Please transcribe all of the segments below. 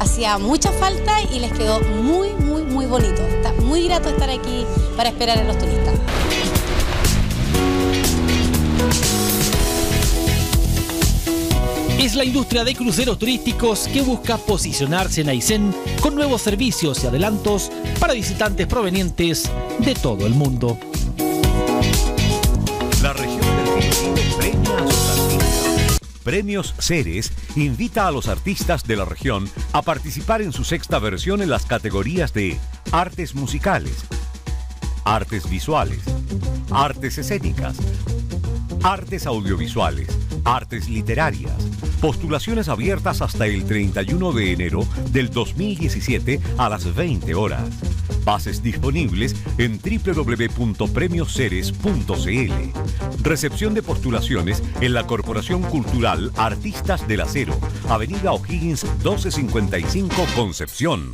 hacía mucha falta y les quedó muy bonito. Está muy grato estar aquí para esperar a los turistas. Es la industria de cruceros turísticos que busca posicionarse en Aysén con nuevos servicios y adelantos para visitantes provenientes de todo el mundo. La región del Biobío premia a sus artistas. Premios Ceres invita a los artistas de la región a participar en su sexta versión en las categorías de artes musicales, artes visuales, artes escénicas, artes audiovisuales, artes literarias. Postulaciones abiertas hasta el 31 de enero del 2017 a las 20 horas. Bases disponibles en www.premiosceres.cl. Recepción de postulaciones en la Corporación Cultural Artistas del Acero, Avenida O'Higgins 1255, Concepción.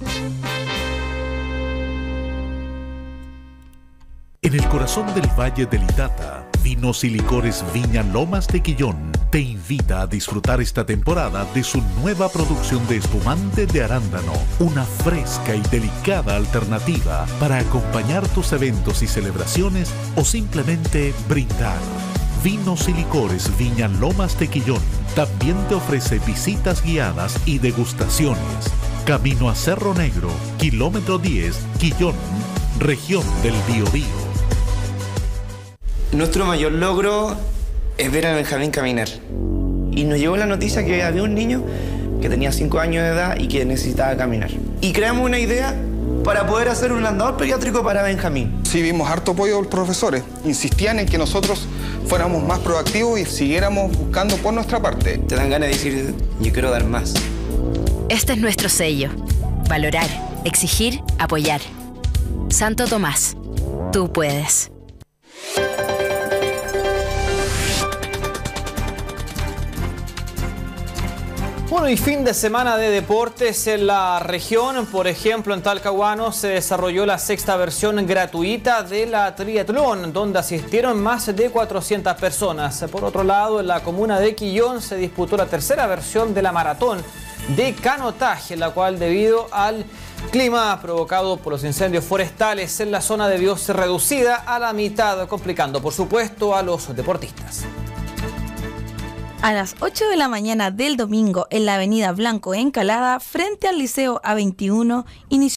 En el corazón del Valle del Itata, Vinos y Licores Viña Lomas de Quillón te invita a disfrutar esta temporada de su nueva producción de espumante de arándano, una fresca y delicada alternativa para acompañar tus eventos y celebraciones o simplemente brindar. Vinos y Licores Viña Lomas de Quillón también te ofrece visitas guiadas y degustaciones. Camino a Cerro Negro, kilómetro 10, Quillón, región del Biobío. Nuestro mayor logro es ver a Benjamín caminar. Y nos llegó la noticia que había un niño que tenía 5 años de edad y que necesitaba caminar. Y creamos una idea para poder hacer un andador pediátrico para Benjamín. Sí, vimos harto apoyo de los profesores. Insistían en que nosotros fuéramos más proactivos y siguiéramos buscando por nuestra parte. Te dan ganas de decir, yo quiero dar más. Este es nuestro sello. Valorar, exigir, apoyar. Santo Tomás, tú puedes. Bueno, y fin de semana de deportes en la región. Por ejemplo, en Talcahuano se desarrolló la sexta versión gratuita de la triatlón, donde asistieron más de 400 personas. Por otro lado, en la comuna de Quillón se disputó la tercera versión de la maratón de canotaje, la cual, debido al clima provocado por los incendios forestales en la zona, debió ser reducida a la mitad, complicando, por supuesto, a los deportistas. A las 8 de la mañana del domingo, en la avenida Blanco Encalada, frente al Liceo A21, inició